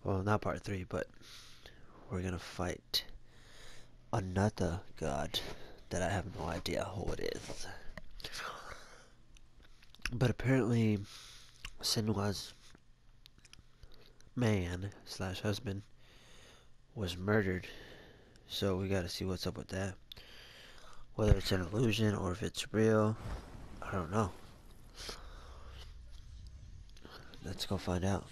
Well, not part 3, but we're gonna fight another god that I have no idea who it is. But apparently, Senwa's man slash husband was murdered, so we gotta see what's up with that. Whether it's an illusion or if it's real, I don't know. Let's go find out.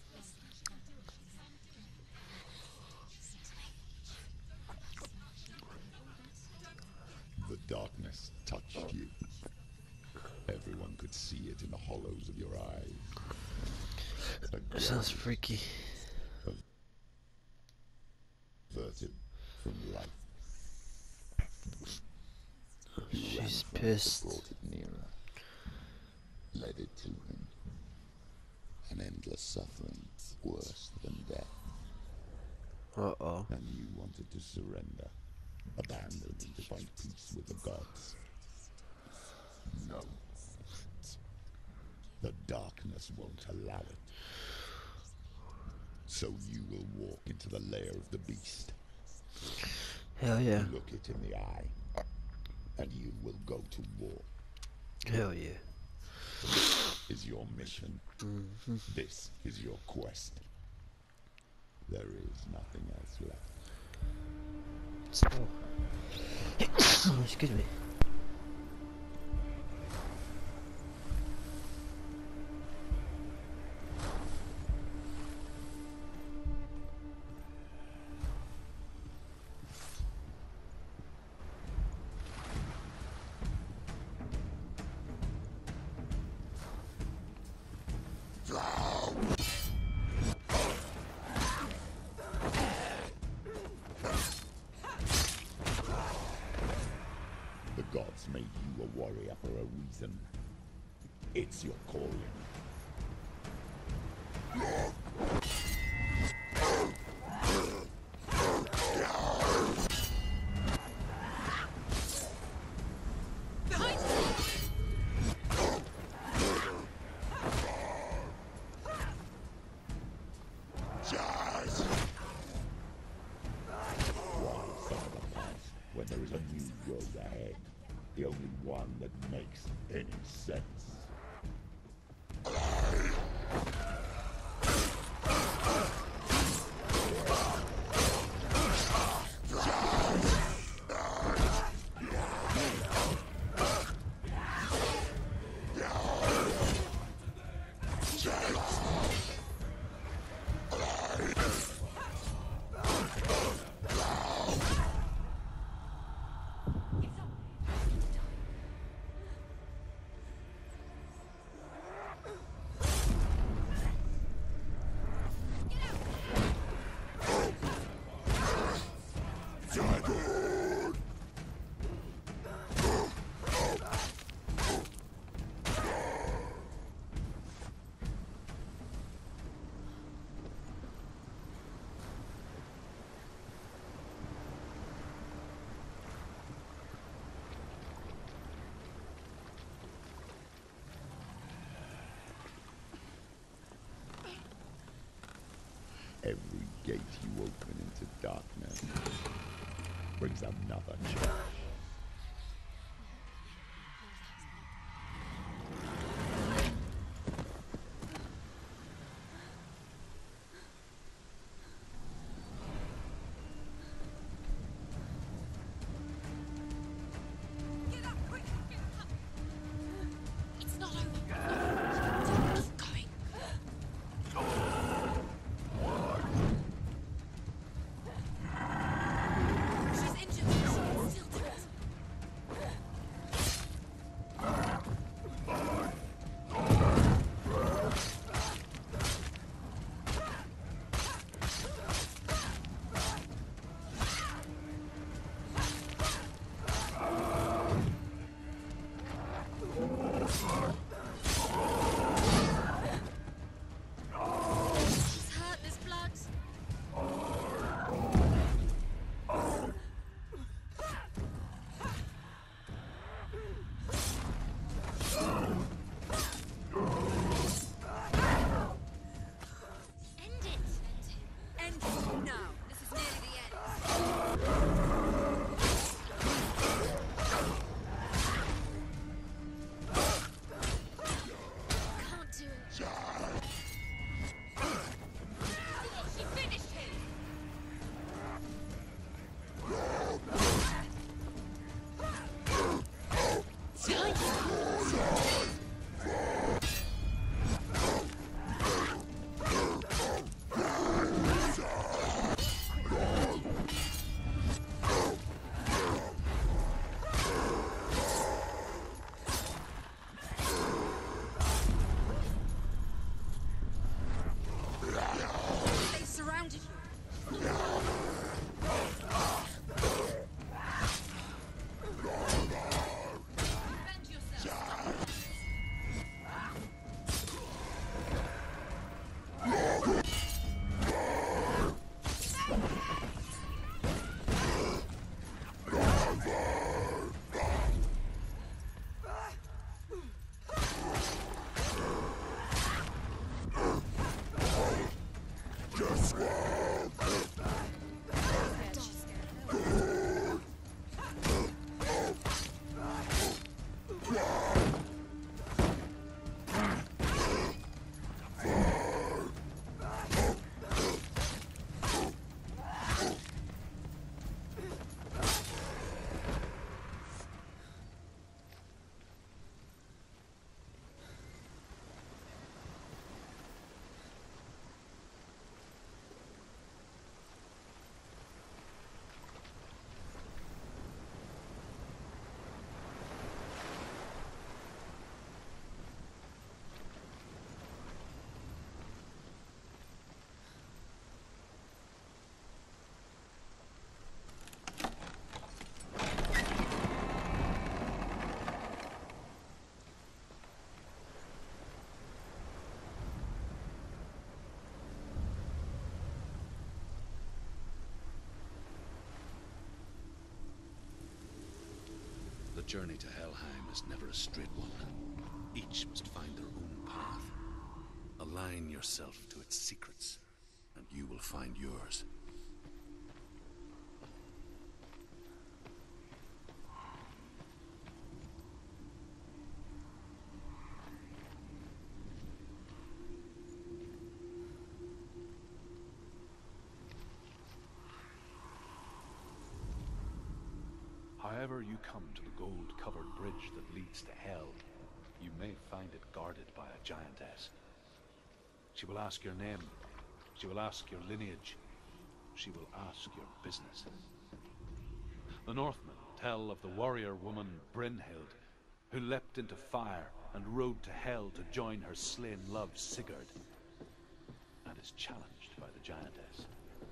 The darkness touched you. Everyone could see it in the hollows of your eyes. Sounds freaky. Averted from life. She's pissed. Brought it nearer. Led it to him. An endless suffering, worse than death. Uh-oh. And you wanted to surrender. Abandon and to find peace with the gods. No. The darkness won't allow it. So you will walk into the lair of the beast. Hell yeah. Look it in the eye. And you will go to war. Hell yeah. This is your mission. This is your quest. There is nothing else left. Excuse me. The gods made you a warrior for a reason. It's your calling. Why suffer the past when there is a new road ahead? The only one that makes any sense. Every gate you open into darkness brings another change. It's not over. Keep going. She's injured. Still The journey to Helheim is never a straight one. Each must find their own path. Align yourself to its secrets, and you will find yours. However you come to the gold-covered bridge that leads to Hell, you may find it guarded by a giantess. She will ask your name. She will ask your lineage. She will ask your business. The Northmen tell of the warrior woman Brynhild, who leapt into fire and rode to Hell to join her slain love Sigurd, and is challenged by the giantess.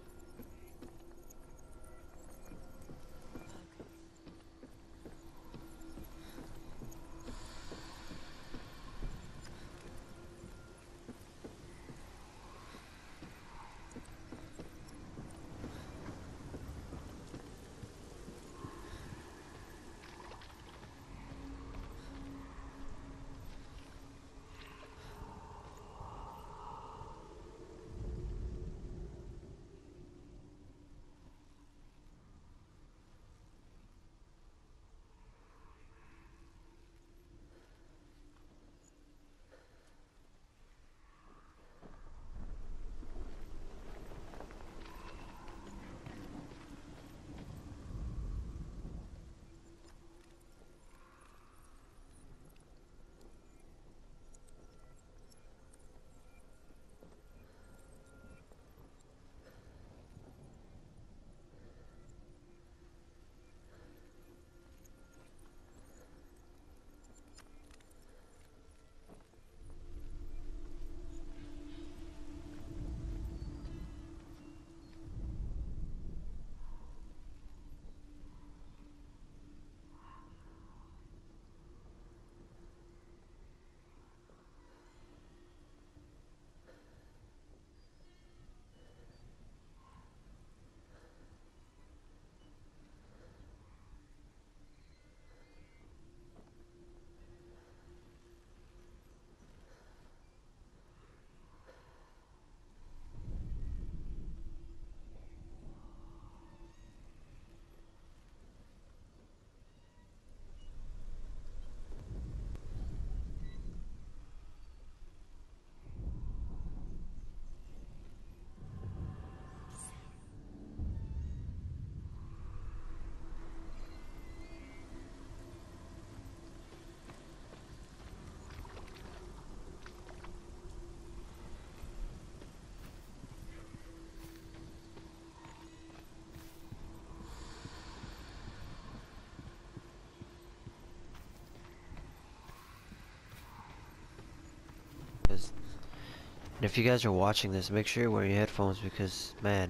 And if you guys are watching this, make sure you wear your headphones because, man,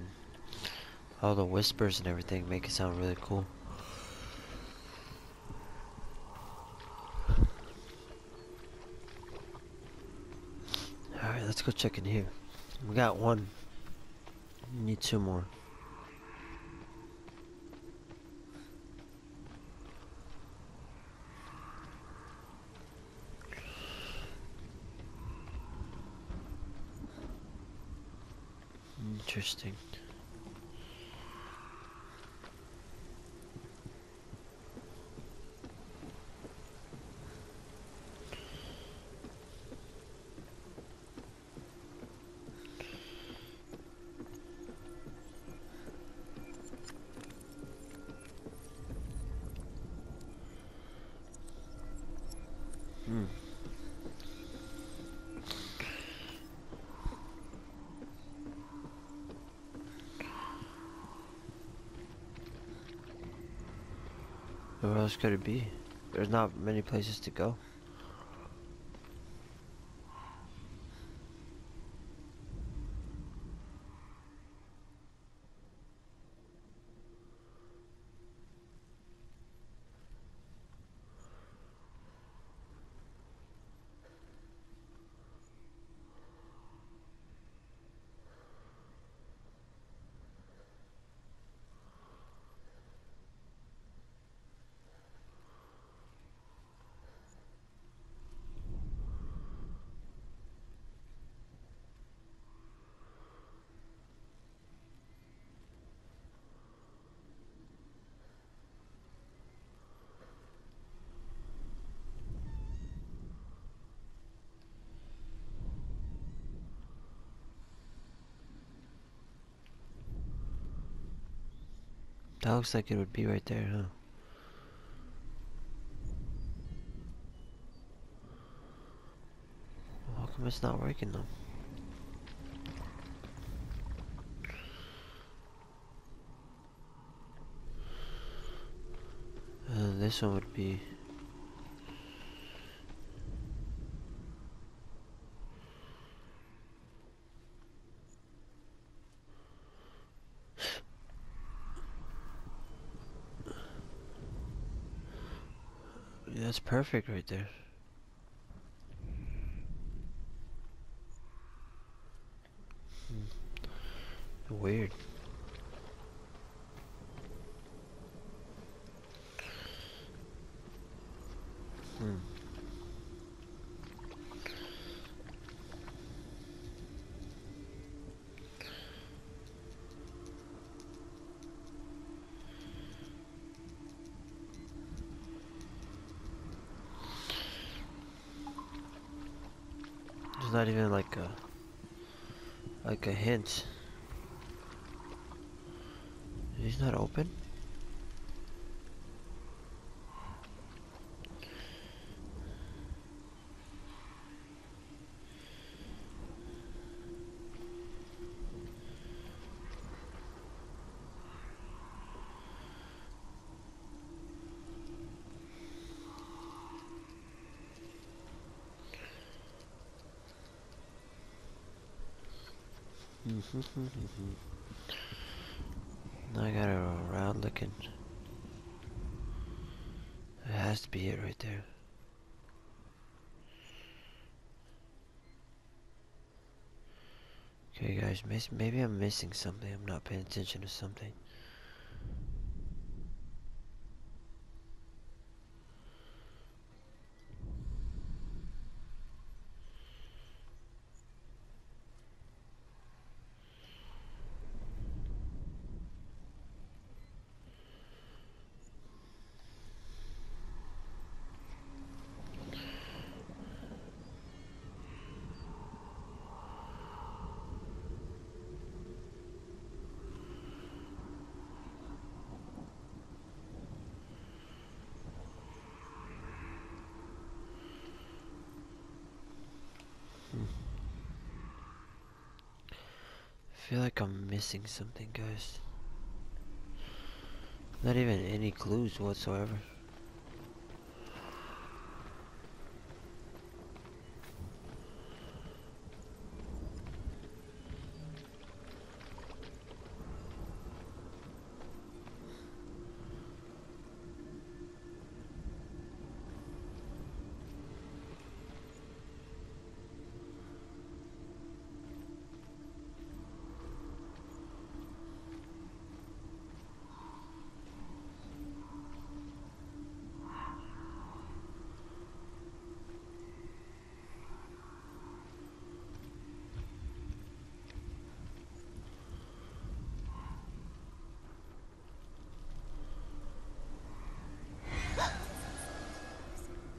all the whispers and everything make it sound really cool. Alright, let's go check in here. We got one. We need two more. Interesting. Hmm. Where else could it be? There's not many places to go. That looks like it would be right there, huh? How come it's not working though? This one would be... Yeah, that's perfect right there. Weird. Hmm. There's not even like a hint. He's not open? Now I got a around looking. It has to be it right there. Okay guys, maybe I'm missing something. I'm not paying attention to something. I feel like I'm missing something, guys. Not even any clues whatsoever.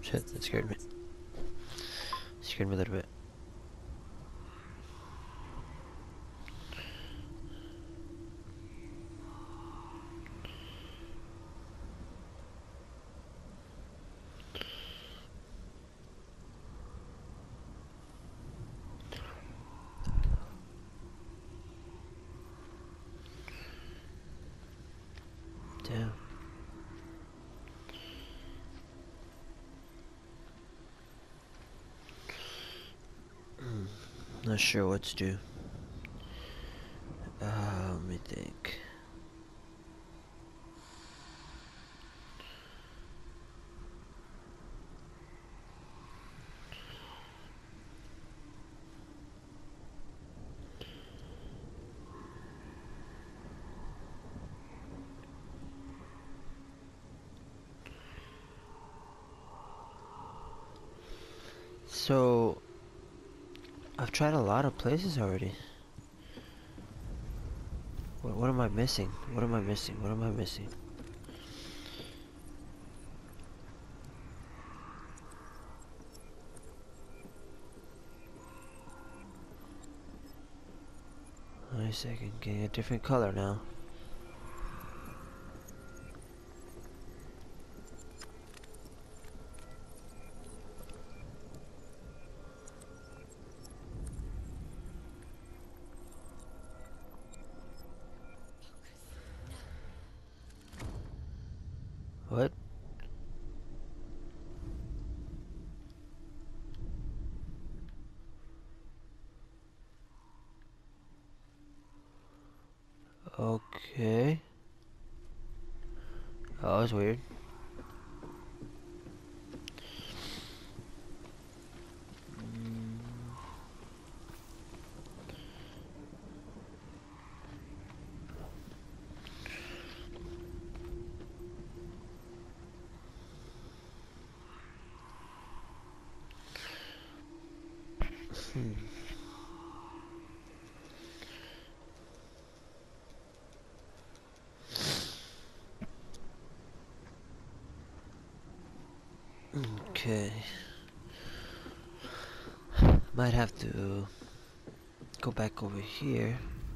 Shit, that scared me. Scared me a little bit. Damn. Not sure what to do. Let me think. So, I've tried a lot of places already. What am I missing? What am I missing? What am I missing? Wait a second, getting a different color now. What? Okay. Oh, that was weird. Okay. Might have to go back over here.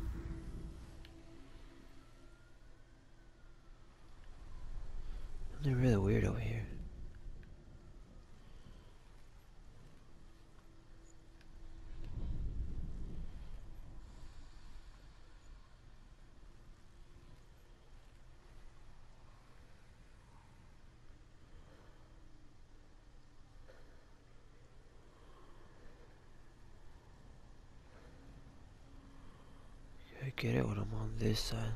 They're really weird over here. I get it when I'm on this side.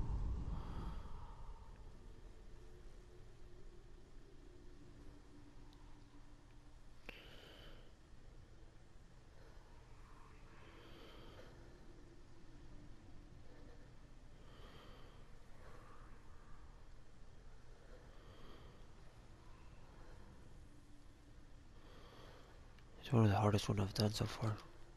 It's one of the hardest ones I've done so far.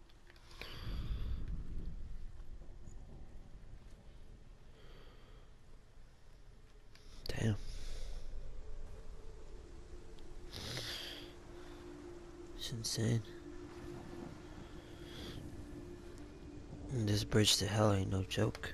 Damn. It's insane. And this bridge to hell ain't no joke.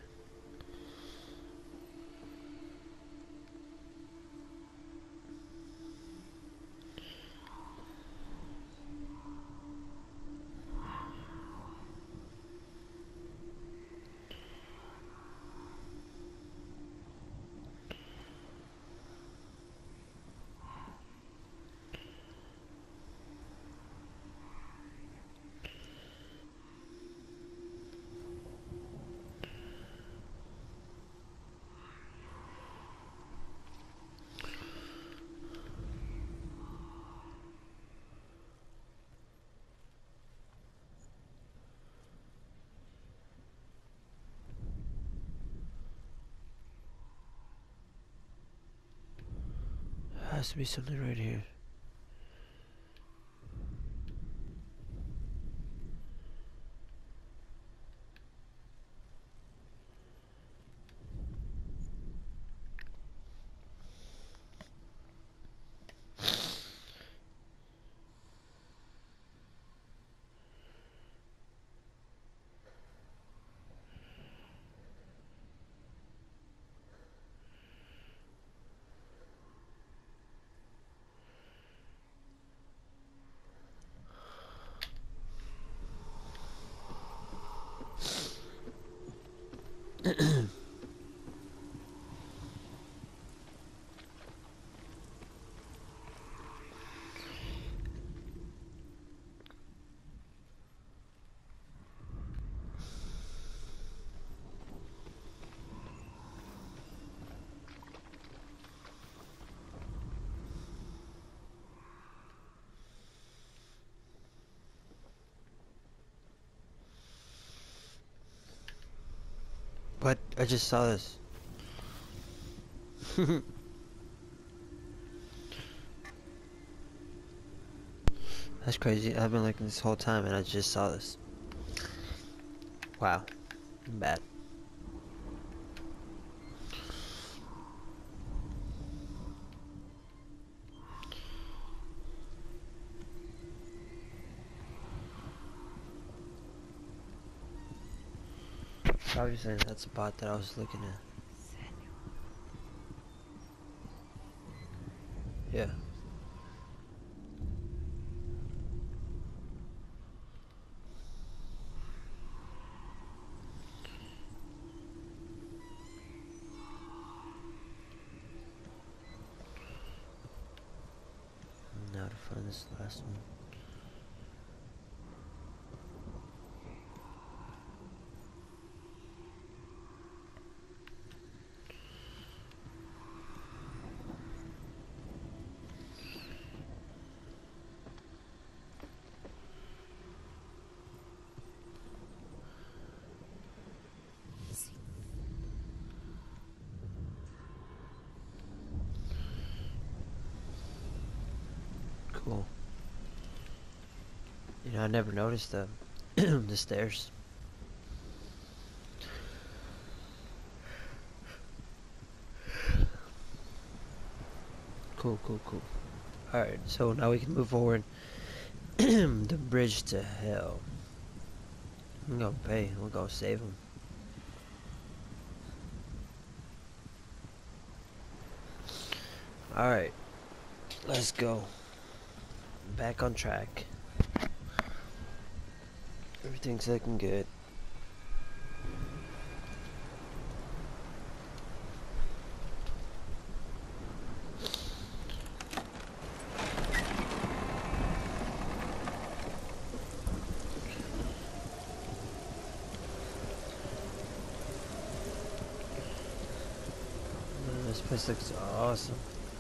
Has to be something right here. What? I just saw this. That's crazy. I've been looking this whole time and I just saw this. Wow. Bad. Obviously that's a bot that I was looking at. Yeah. Now to find this last one. Cool. You know, I never noticed the the stairs. Cool, cool, cool. Alright, so now we can move forward. The bridge to hell. I'm gonna pay. We'll go save him. Alright. Let's go. Back on track. Everything's looking good. Man, this place looks awesome.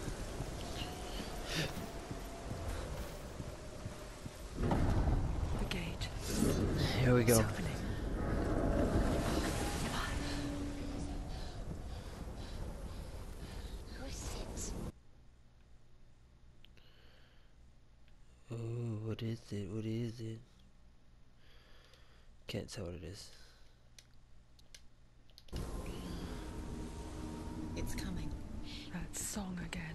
The gate. Here we It's go. opening. Who is it? Ooh, what is it? What is it? Can't tell what it is. It's coming. That song again.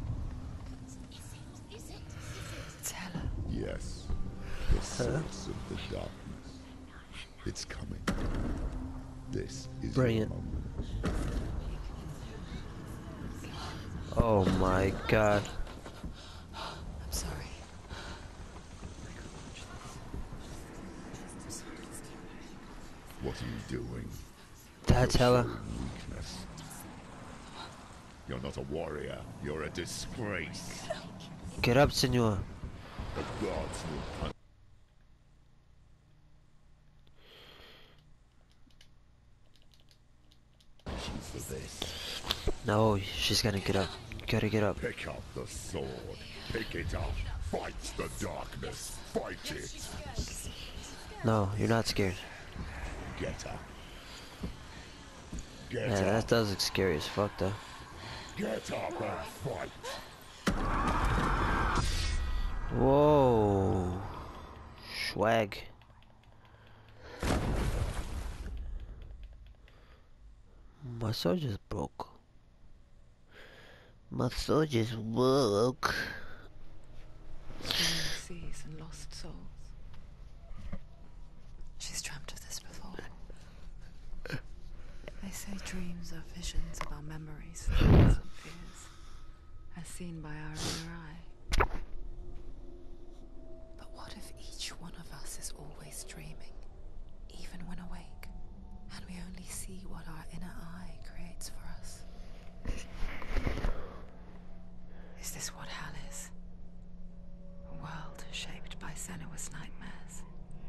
Is it? It's Hela. Yes, the source of the darkness. It's coming. This is Brilliant. your moment. Oh my god. I'm sorry. What are you doing? That's You're Hela. showing weakness. You're not a warrior. You're a disgrace. Get up, senor. The gods will punish you for this. No, she's gonna get up. You gotta get up. Pick up the sword. Pick it up. Fight the darkness. Fight it. No, you're not scared. Get up. Get Yeah, up. that does look scary as fuck though. Get up and fight. Whoa. Swag. My sword just broke. My sword just broke. Seas and lost souls. She's dreamt of this before. They say dreams are visions of our memories, thoughts and fears, as seen by our inner eye. But what if each one of us is always dreaming, even when awake, and we only see what our inner eye creates for us? Is this what hell is? A world shaped by Senua's nightmares.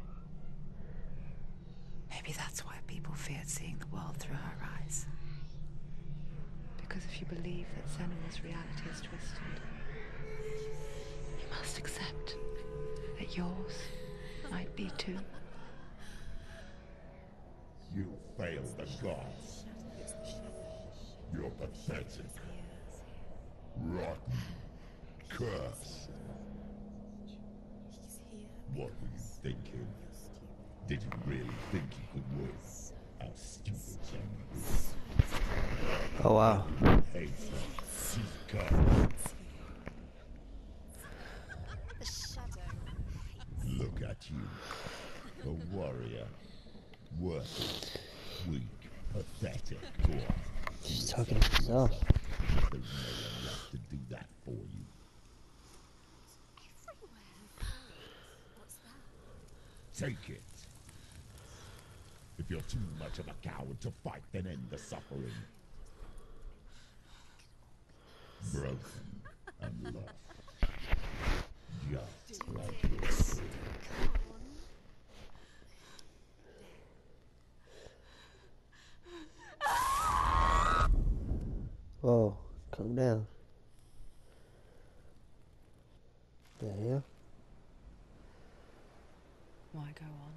Maybe that's why people feared seeing the world through her eyes. Because if you believe that Senua's reality is twisted, you must accept that yours might be too. You failed the gods. You're pathetic. Rotten. Cursed. What were you thinking? Did you really think you could win? How stupid can you be? Oh wow. Hates her. She's gone. The shadow. Look at you. A warrior. Worthless. Weak. Pathetic. Poor. She's talking to herself. There's no one left to do that for you. What's that? Take it. If you're too much of a coward to fight, then end the suffering. Broken and lost. Just like your soul. Whoa, calm down. The hell? Why go on?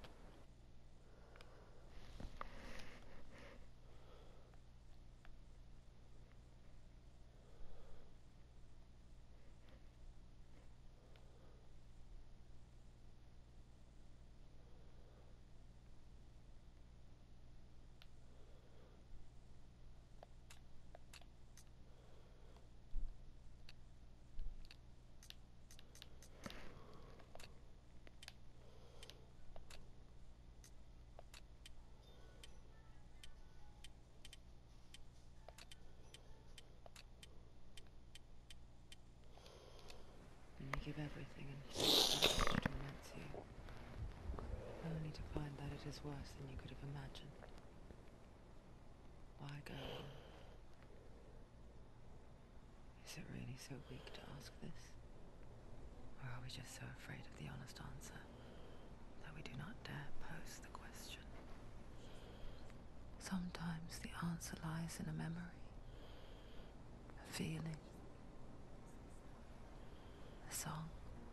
And you give everything and to torments you, only to find that it is worse than you could have imagined. Why go on? Is it really so weak to ask this? Or are we just so afraid of the honest answer that we do not dare pose the question? Sometimes the answer lies in a memory, a feeling, a song.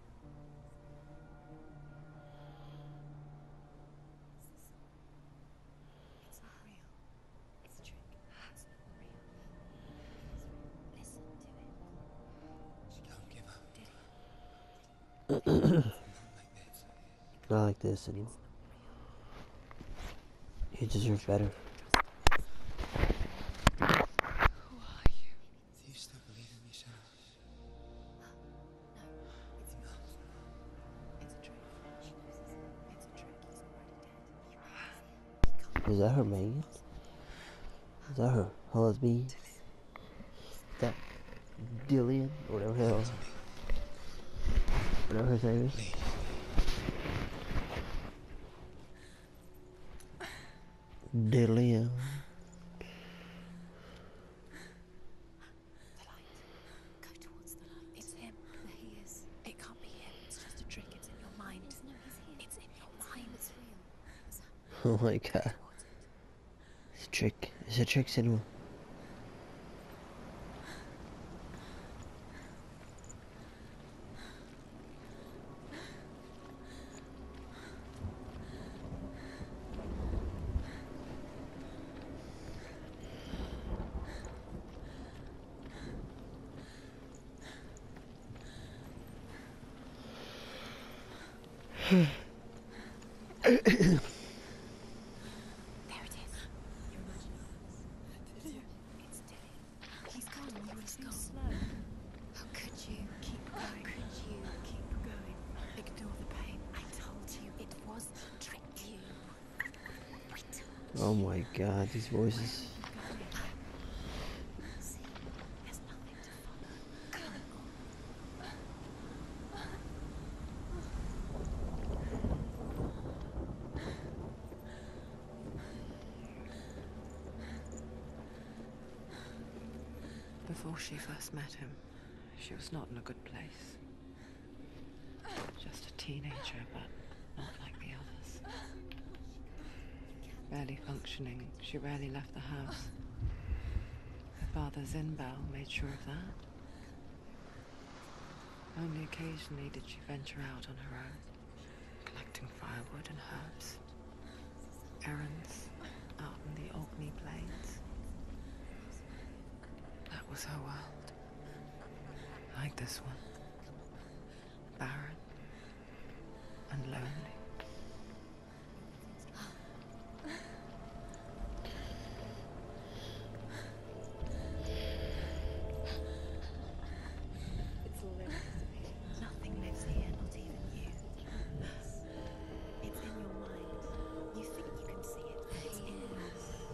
It's not real. It's a trick. It's not real. Listen to it. She can't give up. Did it? Not like this anymore. He deserves better. Who are you? Do you still believe in me, Shadow? No, it's not. It's a trick. She knows it's a trick. He's already dead. Is that her Megan? Is that her husband? That Dillian? Or whatever the hell. Whatever his name is. Dillian. The light. Go towards the light. It's him. There he is. It can't be him. It's just a trick. It's in your mind. No, he's here. It's in your mind. It's real. Oh my god. It's a trick. It's a trick cinema. There it is. You're imagining it. It's Dillian. He's gone. You were too slow. How could you? Keep going. How could you? Keep going. Ignore the pain. I told you it was to trick you. Wait. Oh my god, these voices. See, there's nothing to follow. Before she first met him, she was not in a good place. Just a teenager, but not like the others. Barely functioning, she rarely left the house. Her father, Zinbal, made sure of that. Only occasionally did she venture out on her own, collecting firewood and herbs. Errands, this one. Barren and lonely. It's all there is to be. Nothing lives here, not even you. It's in your mind. You think you can see it, but it's in you.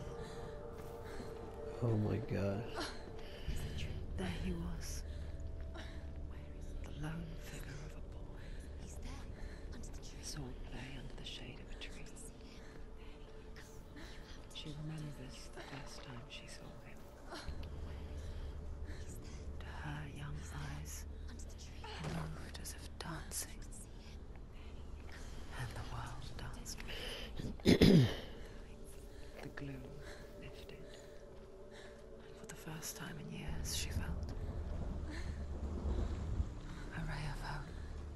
Oh my god. There he was. The lone figure of a boy. He's there, under the tree. Sword play under the shade of a tree. She remembers the first time she saw him. To her young eyes, he moved as if dancing. And the world danced with him. The gloom lifted. And for the first time in years, she felt a ray of hope.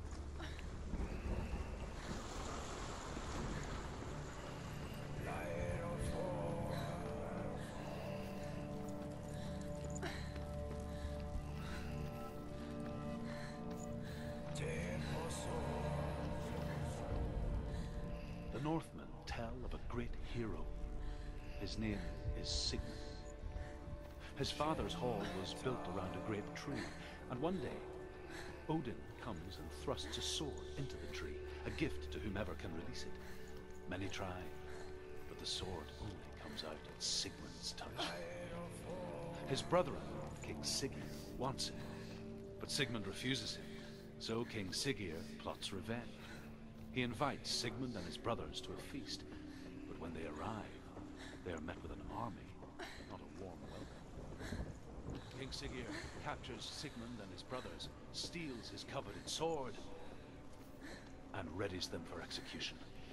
The Northmen tell of a great hero. His name is Sigmund. His father's hall was built around a great tree, and one day, Odin comes and thrusts a sword into the tree, a gift to whomever can release it. Many try, but the sword only comes out at Sigmund's touch. His brother-in-law, King Siggeir, wants it, but Sigmund refuses him, so King Siggeir plots revenge. He invites Sigmund and his brothers to a feast, but when they arrive, they are met with an army, not a warm welcome. King Siggeir captures Sigmund and his brothers, steals his coveted sword, and readies them for execution.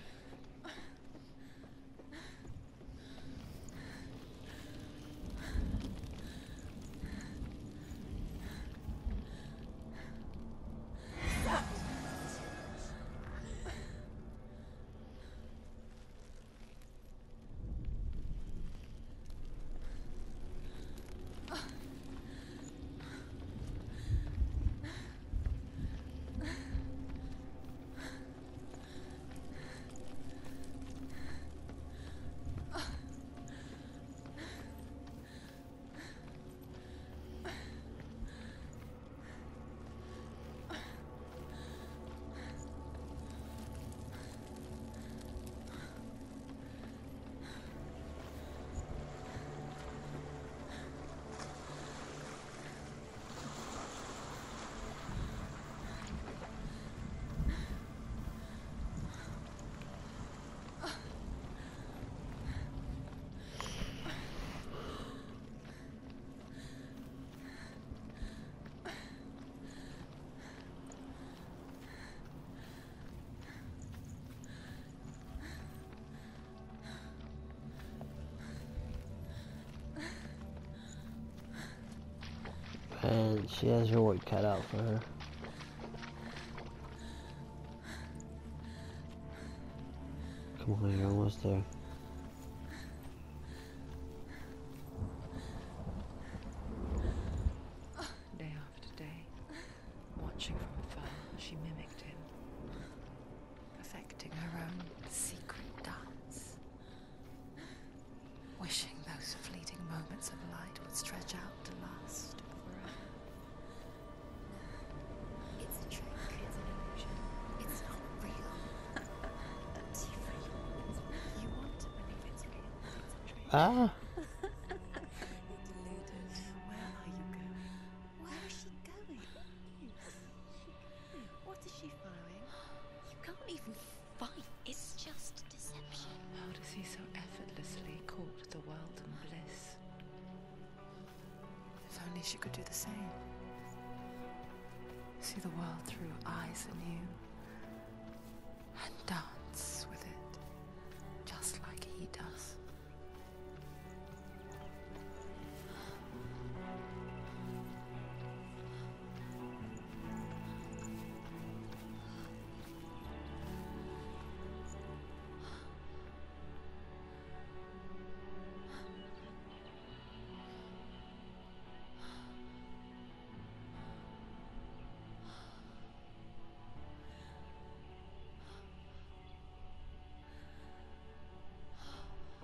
And she has her work cut out for her. Come on, you're almost there. Day after day, watching from afar, she mimicked him, perfecting her own secret dance, wishing those fleeting moments of light would stretch out to last forever. It's a trick, it's an illusion. It's not real. You want to believe it's real, but it's a trick. Ah! Where are you going? Where is she going? What is she following? You can't even fight. It's just deception. How does he so effortlessly court the world and bliss? If only she could do the same. See the world through eyes anew and dance with it, just like he does.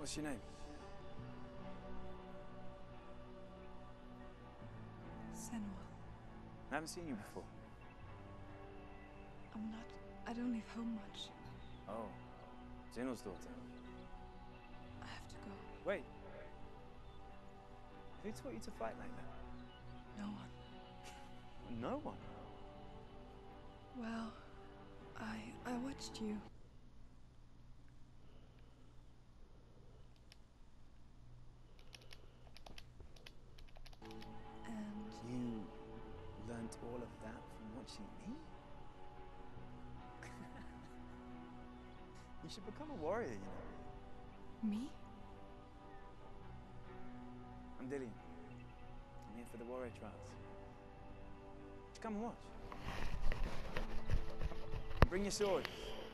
What's your name? Senua. I haven't seen you before. I don't leave home much. Oh, Zenua's daughter. I have to go. Wait. Who taught you to fight like that? No one. No one? Well, I watched you. And You learnt all of that from watching me? You should become a warrior, you know. me? I'm Dillian. I'm here for the warrior trials. Just come and watch. Bring your sword.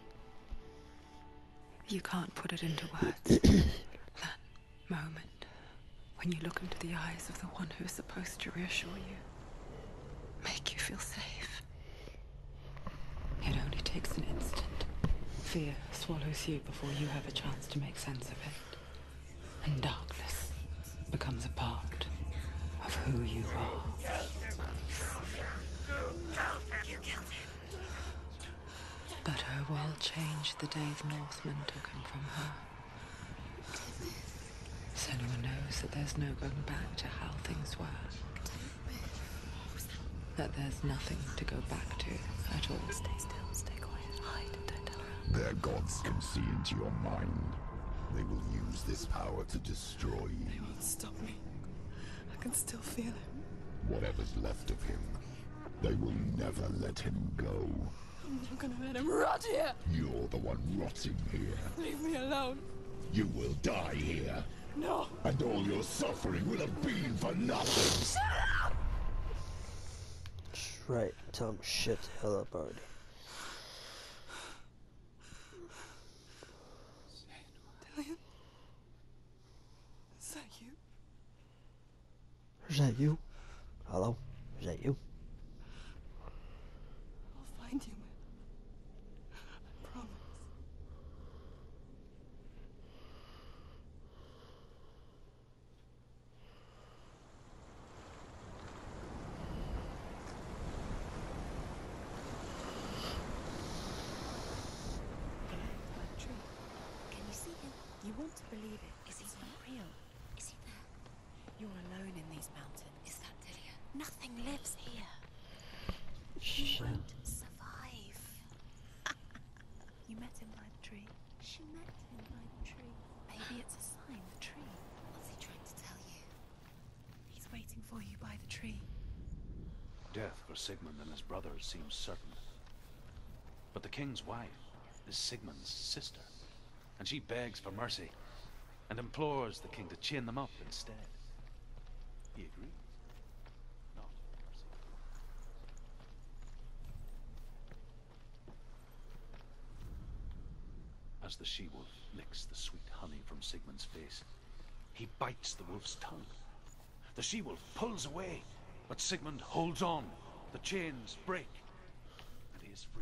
You can't put it into words. That moment when you look into the eyes of the one who is supposed to reassure you, make you feel safe. It only takes an instant. Fear swallows you before you have a chance to make sense of it. And darkness becomes a part of who you are. But her world changed the day the Northmen took him from her. Senua knows that there's no going back to how things were. That there's nothing to go back to at all. Stay still, stay quiet, hide, don't tell her. Their gods can see into your mind. They will use this power to destroy you. They won't stop me. I can still feel him. Whatever's left of him, they will never let him go. I'm not gonna let him rot here. You're the one rotting here. Leave me alone. You will die here. No. And all your suffering will have been for nothing. Shut up! That's right. Tell him shit the hell up already. Dillian? Is that you? Is that you? Hello? Is that you? I'll find you, man. I promise. Can you see him? You want to believe it. Is he not real? Is he there? You're alone in these mountains. Is that Dillian? Nothing lives here. You won't survive. You met him by the tree. She met him by the tree. Maybe it's a sign, the tree. What's he trying to tell you? He's waiting for you by the tree. Death for Sigmund and his brothers seems certain. But the king's wife is Sigmund's sister, and she begs for mercy and implores the king to chain them up instead. He agrees. Not mercy. As the she-wolf licks the sweet honey from Sigmund's face, he bites the wolf's tongue. The she-wolf pulls away, but Sigmund holds on. The chains break, and he is free.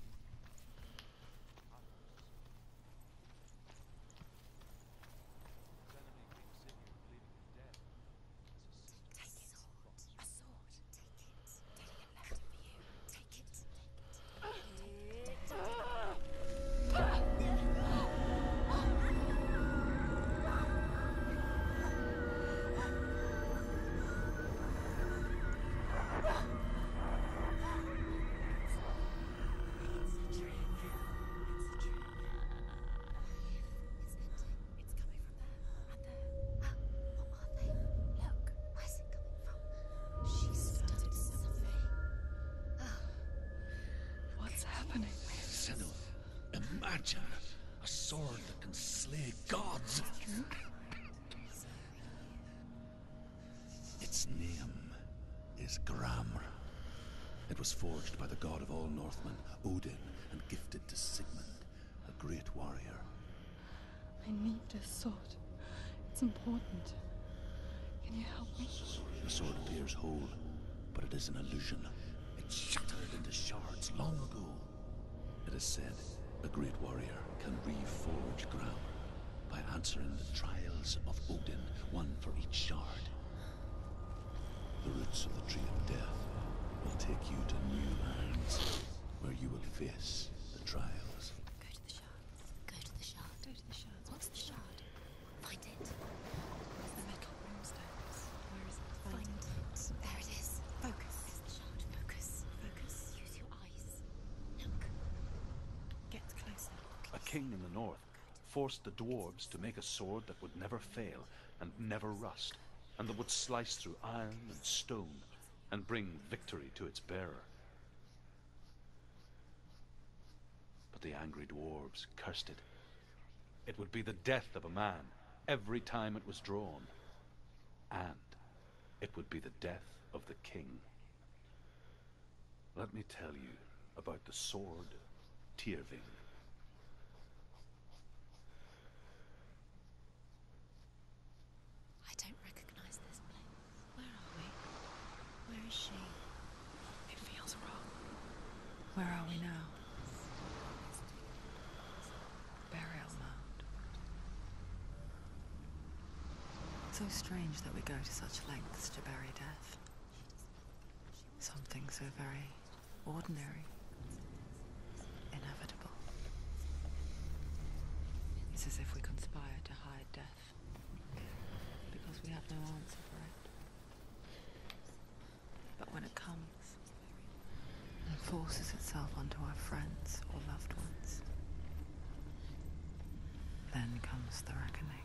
Take a sword. A sword. Take it. Dillian left it for you. Take it. What's happening? Senua, imagine a sword that can slay gods. Its name is Gramr. It was forged by the god of all Northmen, Odin, and gifted to Sigmund, a great warrior. I need this sword. It's important. Can you help me? The sword appears whole, but it is an illusion. It shattered into shards long ago. It is said a great warrior can reforge Gramr by answer in the trials of Odin, one for each shard. The roots of the Tree of Death will take you to new lands, where you will face the trials. Go to the shards. Go to the shard. Go to the shards. What's the shard? Find it. It's the metal runestones. Where is it? Find it. There it is. Focus. It's the shard. Focus. Focus. Use your eyes. Look. Get closer. A king in the north forced the dwarves to make a sword that would never fail and never rust, and that would slice through iron and stone and bring victory to its bearer. But the angry dwarves cursed it. It would be the death of a man every time it was drawn, and it would be the death of the king. Let me tell you about the sword Tyrving. I don't recognize this place. Where are we? Where is she? It feels wrong. Where are we now? Burial mound. So strange that we go to such lengths to bury death. Something so very ordinary, inevitable. It's as if we conspire to hide death, because we have no answer for it. But when it comes, and forces itself onto our friends or loved ones, then comes the reckoning.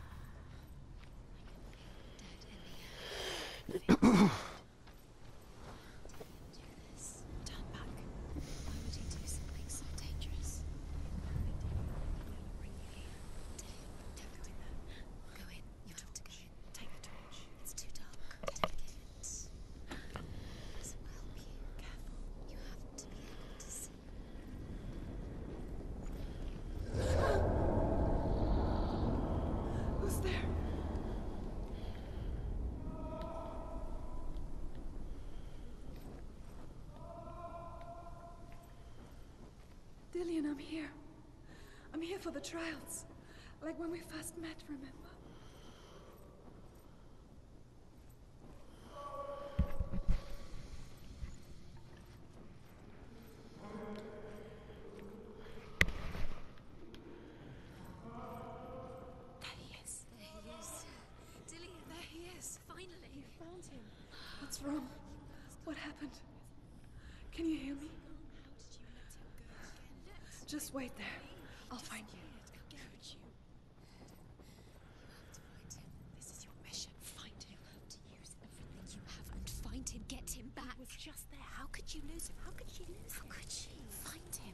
Turn back. Why would he do something so dangerous? Bring you here. Don't go in there. Go in. You have to go in. Take the torch. It's too dark. Take it. This will help you. Careful. You have to be able to see. Who's there? Dillian, I'm here. I'm here for the trials. Like when we first met, remember? There he is. There he is. Dillian, there he is. Finally. You found him. What's wrong? What happened? Can you hear me? How did you let him go again? Just wait there. I'll find you. Could you? You have to find him. This is your mission. Find him. You have to use everything you have and find him. Get him back. He was just there. How could you lose him? How could she lose him? How could she? Find him.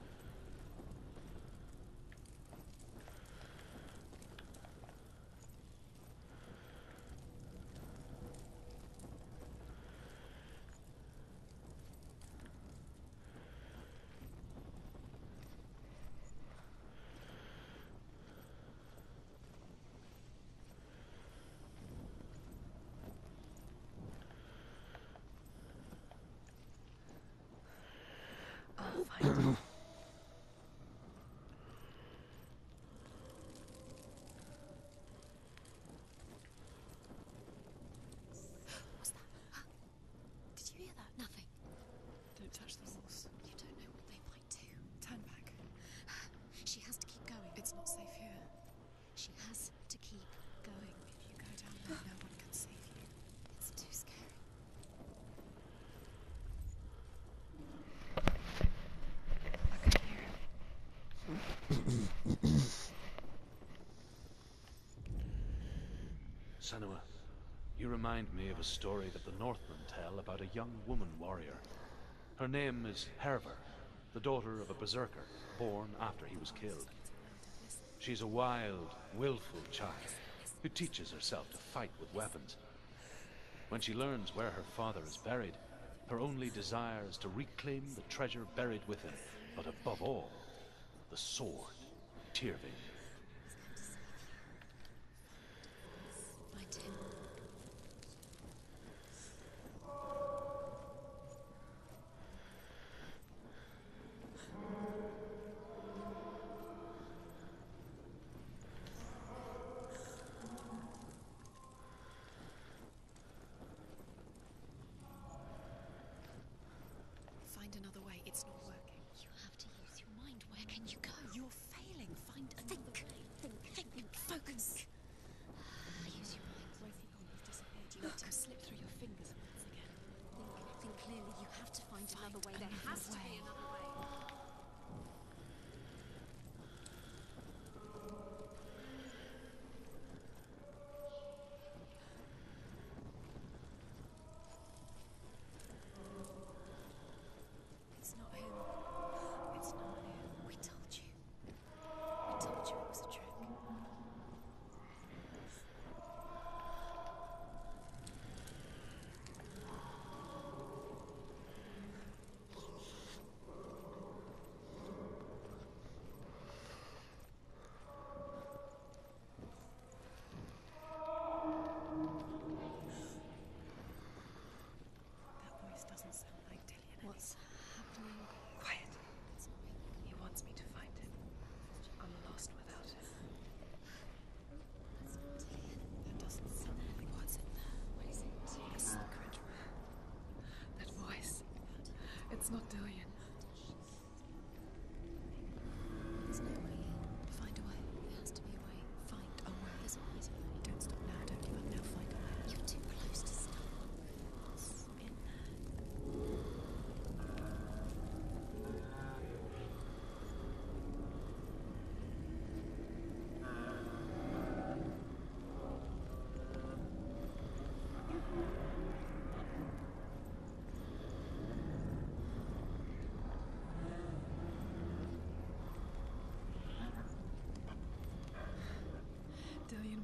I'll find him. What's that? Huh? Did you hear that? Nothing. Don't touch the horse. You don't know what they might do. Turn back. She has to keep going. It's not safe here. She has to keep going. If you go down there, no one can save you. It's too scary. I can hear him. Senua, you remind me of a story that the Northmen tell about a young woman warrior. Her name is Hervor, the daughter of a berserker, born after he was killed. She's a wild, willful child who teaches herself to fight with weapons. When she learns where her father is buried, her only desire is to reclaim the treasure buried with him, but above all, the sword, Tyrving. Find him.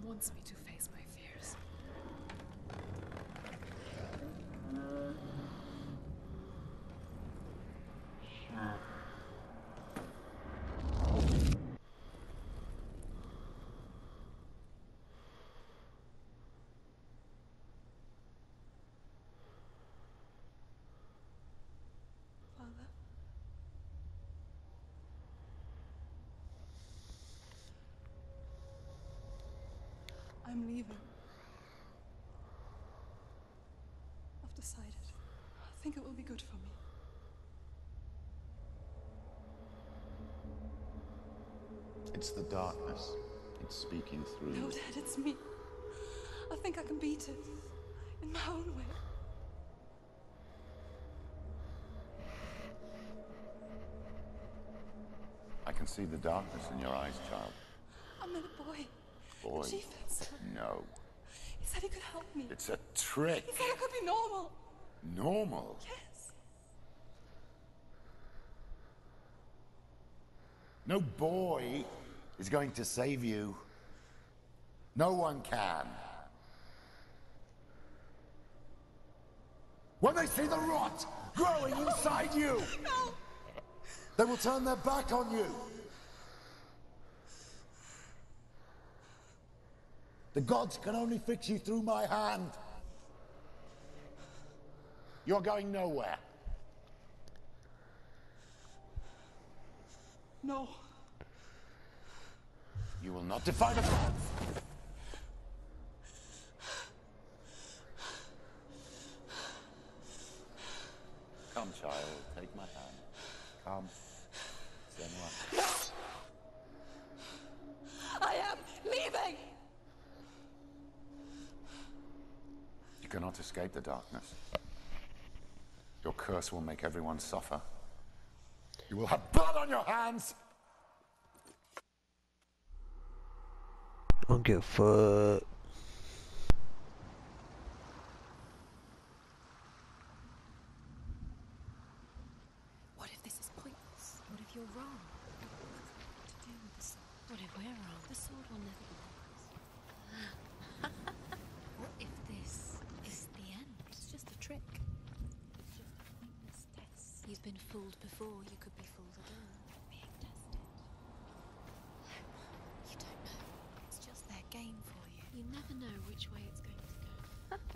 wants me to face my fears. Father? I'm leaving. I've decided. I think it will be good for me. It's the darkness. It's speaking through No, you. Dad, it's me. I think I can beat it. In my own way. I can see the darkness in your eyes, child. I met a boy. Boy. The chief said so. No. He said he could help me. It's a trick. He said I could be normal. Normal? Yes. No boy is going to save you. No one can. When they see the rot growing inside you, No. they will turn their back on you. The gods can only fix you through my hand. You're going nowhere. No. You will not defy the gods. Come, child, take my hand. Come. Senua. No. I am leaving. You cannot escape the darkness. Your curse will make everyone suffer. You will have blood on your hands! I don't give a fuck. What if this is pointless? What if you're wrong? What to do with the sword? What if we're wrong? The sword will never be ours. What if this is the end? It's just a trick. It's just a pointless test. You've been fooled before, you could be fooled again. Being tested. You don't know. It's just their game for you. You never know which way it's going to go.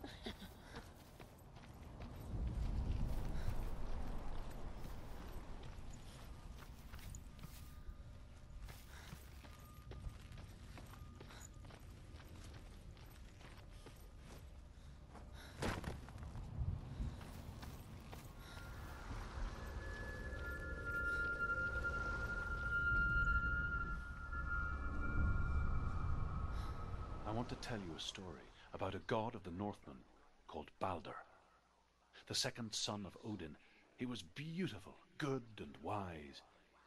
I want to tell you a story about a god of the Northmen called Balder. The second son of Odin. He was beautiful, good and wise.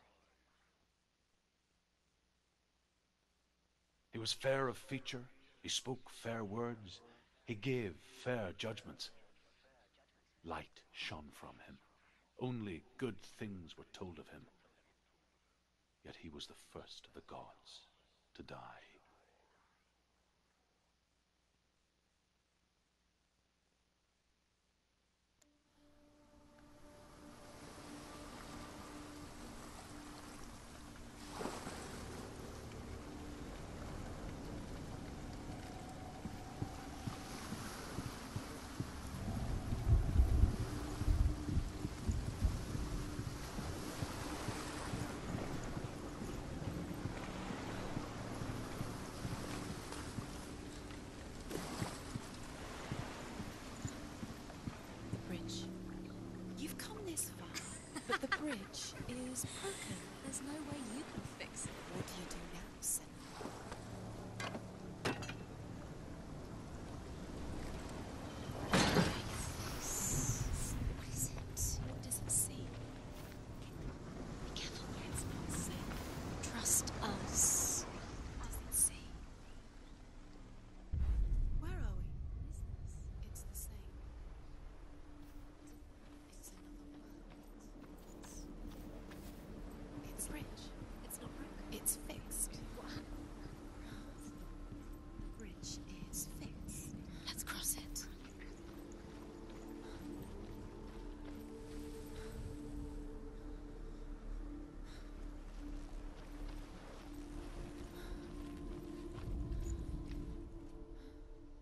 He was fair of feature, he spoke fair words, he gave fair judgments. Light shone from him. Only good things were told of him. Yet he was the first of the gods to die. You've come this far, but the bridge is broken. There's no way you can fix it. What do you do now, Senua? What is it? What does it seem? Be careful where it's not safe. Trust us. What does it see? Where are we? What is this? It's the same. It's another world. It's a bridge. It's not broken. It's fixed. What happened?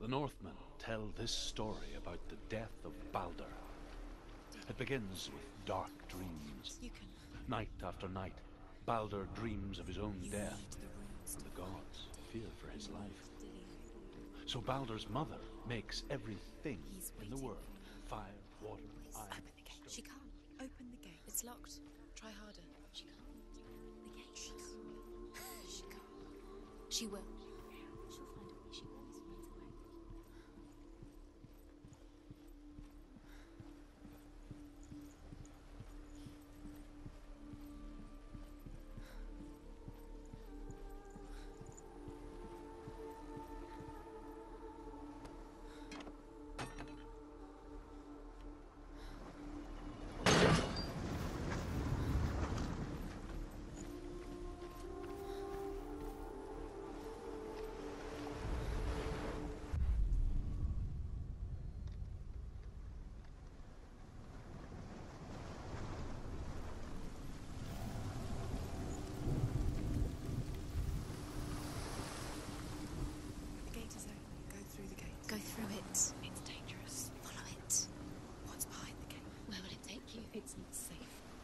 The Northmen tell this story about the death of Baldur. It begins with dark dreams. Night after night, Baldur dreams of his own death, and the gods fear for his life. So Baldur's mother makes everything in the world, fire, water, iron. Open the gate. She can't. Open the gate. It's locked. Try harder. She can't. The gate. She can't. She can't. She will. She'll find a way. She always finds a way. Go through it. It's dangerous. Follow it. What's behind the gate? Where will it take you? It's not safe.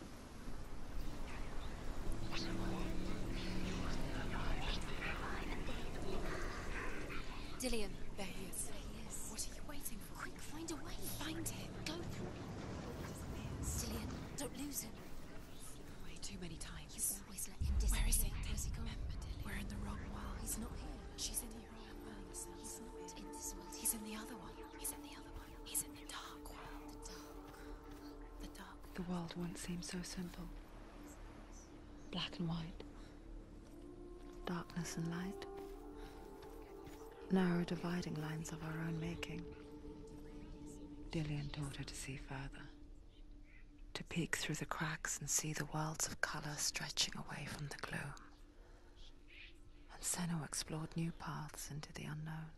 Dillion. There he is. There he is. What are you waiting for? Quick, find a way. Find him. Go. Dillion, don't lose him. Way too many times. You always let him disappear. Where is he? Where's he gone? Remember, Dillion. We're in the wrong world. He's not here. She's in the wrong world. He's not in this world. He's in the other one. He's in the other one. He's in the dark world. The dark. The dark. The world once seemed so simple. Black and white. Darkness and light. Narrow dividing lines of our own making. Dillion taught her to see further. To peek through the cracks and see the worlds of color stretching away from the gloom. And Senua explored new paths into the unknown.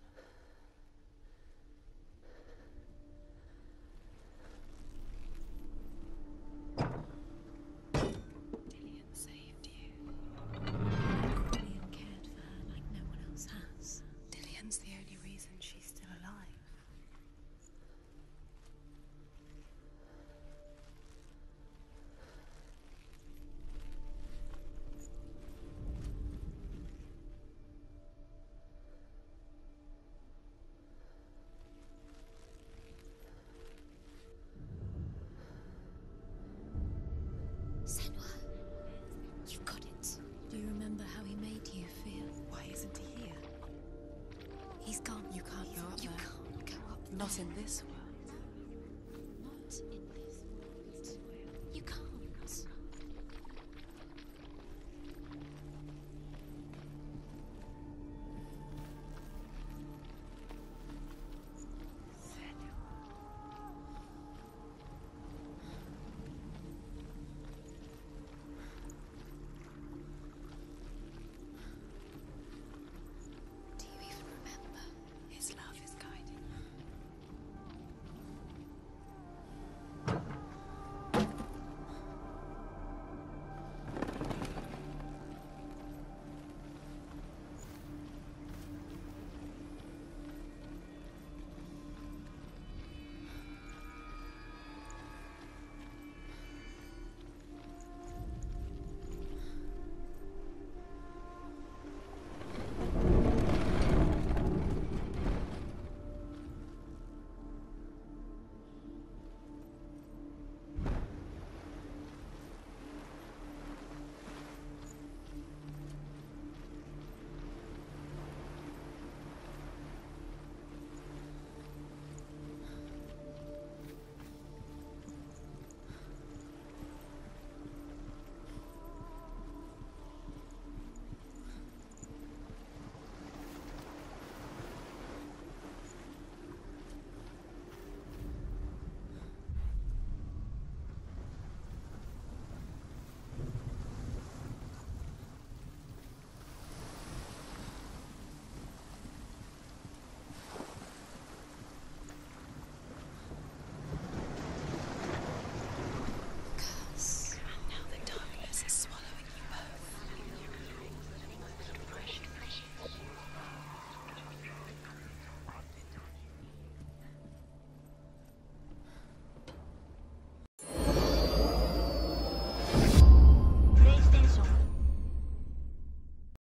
Dillion saved you. Dillion cared for her like no one else has. Dillion's the only reason she's still alive. Senua, you've got it. Do you remember how he made you feel? Why isn't he here? He's gone. You can't go up You there. can't go up Not there. in this world.